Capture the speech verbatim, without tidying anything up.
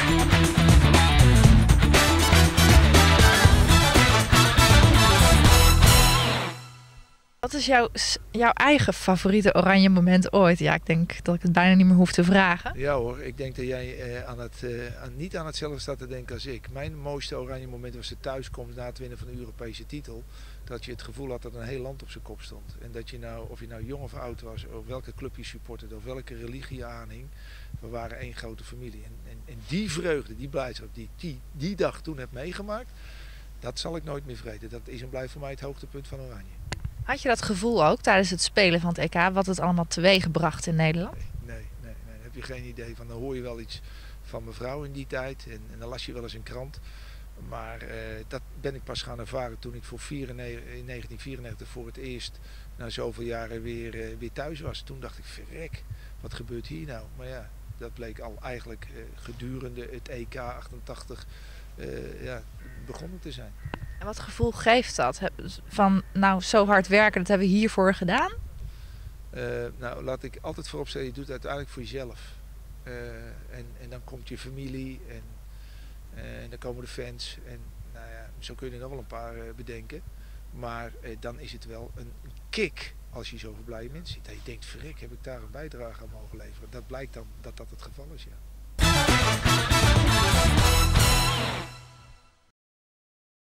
Wat is jouw, jouw eigen favoriete oranje moment ooit? Ja, ik denk dat ik het bijna niet meer hoef te vragen. Ja hoor, ik denk dat jij eh, aan het, eh, aan, niet aan hetzelfde staat te denken als ik. Mijn mooiste oranje moment was de thuiskomst na het winnen van de Europese titel. Dat je het gevoel had dat een heel land op zijn kop stond. En dat je nou, of je nou jong of oud was, of welke club je supporterde, of welke religie je aanhing. We waren één grote familie. En, en, en die vreugde, die blijdschap die ik die, die dag toen heb meegemaakt, dat zal ik nooit meer vergeten. Dat is en blijft voor mij het hoogtepunt van oranje. Had je dat gevoel ook tijdens het spelen van het E K, wat het allemaal teweeggebracht in Nederland? Nee, nee, nee, nee. Dan heb je geen idee van. Dan hoor je wel iets van mevrouw in die tijd en, en dan las je wel eens een krant. Maar uh, dat ben ik pas gaan ervaren toen ik voor vierennegentig, in negentien vierennegentig voor het eerst na zoveel jaren weer, uh, weer thuis was. Toen dacht ik, verrek, wat gebeurt hier nou? Maar ja, dat bleek al eigenlijk uh, gedurende het E K achtentachtig uh, ja, begonnen te zijn. En wat gevoel geeft dat? Van nou, zo hard werken, dat hebben we hiervoor gedaan? Uh, nou, laat ik altijd voorop zeggen, je doet het uiteindelijk voor jezelf. Uh, en, en dan komt je familie en, uh, en dan komen de fans. En nou ja, zo kun je er nog wel een paar uh, bedenken. Maar uh, dan is het wel een kick als je zoveel blije mensen ziet. Dat je denkt, verrek, heb ik daar een bijdrage aan mogen leveren. Dat blijkt dan dat dat het geval is, ja.